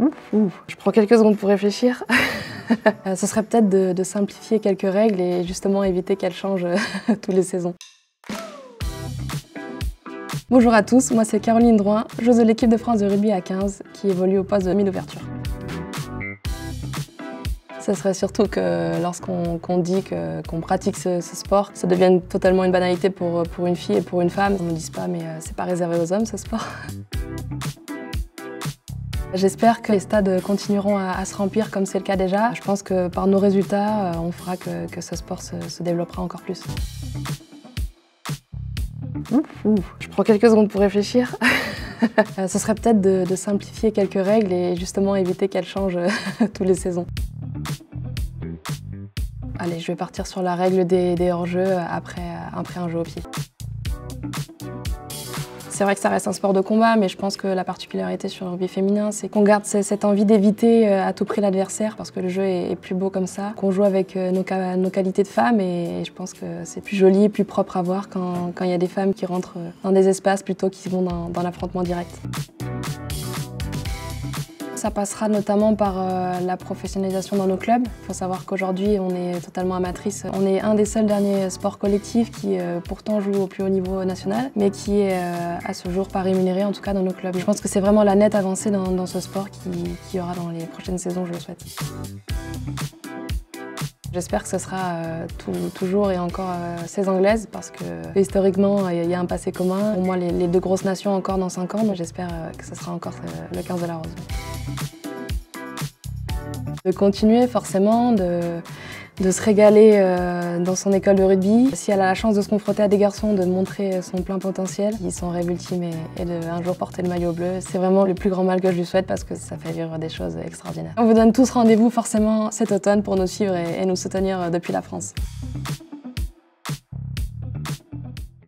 Je prends quelques secondes pour réfléchir. Ce serait peut-être de simplifier quelques règles et justement éviter qu'elles changent toutes les saisons. Bonjour à tous, moi c'est Caroline Drouin, joueuse de l'équipe de France de rugby à 15 qui évolue au poste de mi-d'ouverture. Ce serait surtout que lorsqu'on dit qu'on pratique ce sport, ça devienne totalement une banalité pour une fille et pour une femme. On ne me dise pas mais c'est pas réservé aux hommes ce sport. J'espère que les stades continueront à se remplir comme c'est le cas déjà. Je pense que par nos résultats, on fera que ce sport se développera encore plus. Je prends quelques secondes pour réfléchir. Ce serait peut-être de simplifier quelques règles et justement éviter qu'elles changent toutes les saisons. Allez, je vais partir sur la règle des hors-jeux après un jeu au pied. C'est vrai que ça reste un sport de combat, mais je pense que la particularité sur le rugby féminin, c'est qu'on garde cette envie d'éviter à tout prix l'adversaire, parce que le jeu est plus beau comme ça, qu'on joue avec nos qualités de femmes, et je pense que c'est plus joli, plus propre à voir quand il y a des femmes qui rentrent dans des espaces plutôt qu'ils vont dans l'affrontement direct. Ça passera notamment par la professionnalisation dans nos clubs. Il faut savoir qu'aujourd'hui, on est totalement amatrice. On est un des seuls derniers sports collectifs qui pourtant joue au plus haut niveau national, mais qui est à ce jour pas rémunéré, en tout cas dans nos clubs. Je pense que c'est vraiment la nette avancée dans ce sport qui y aura dans les prochaines saisons, je le souhaite. J'espère que ce sera toujours et encore 16 anglaises parce que historiquement il y a un passé commun. Pour moi les deux grosses nations encore dans 5 ans, donc j'espère que ce sera encore le 15 de la Rose. De continuer forcément, de se régaler dans son école de rugby. Si elle a la chance de se confronter à des garçons, de montrer son plein potentiel. Ils sont rêves ultimes et de un jour porter le maillot bleu. C'est vraiment le plus grand mal que je lui souhaite parce que ça fait vivre des choses extraordinaires. On vous donne tous rendez-vous forcément cet automne pour nous suivre et nous soutenir depuis la France.